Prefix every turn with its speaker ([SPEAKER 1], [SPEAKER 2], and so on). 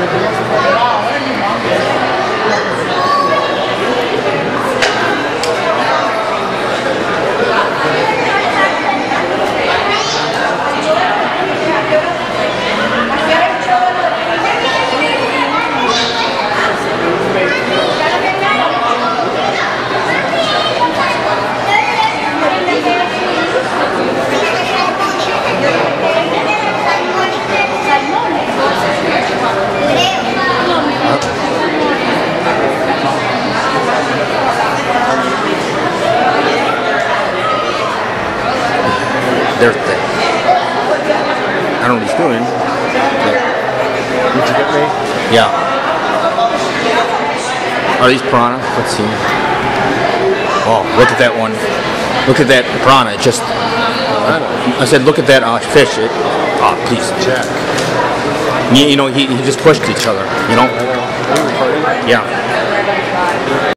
[SPEAKER 1] Their thing. I don't know what he's doing.
[SPEAKER 2] Did you get me?
[SPEAKER 1] Yeah. Are these piranha? Let's see. Oh, look at that one. Look at that piranha. It just. I said, look at that fish. Oh, please.
[SPEAKER 2] Jack.
[SPEAKER 1] You know, he just pushed each other. You know. Yeah.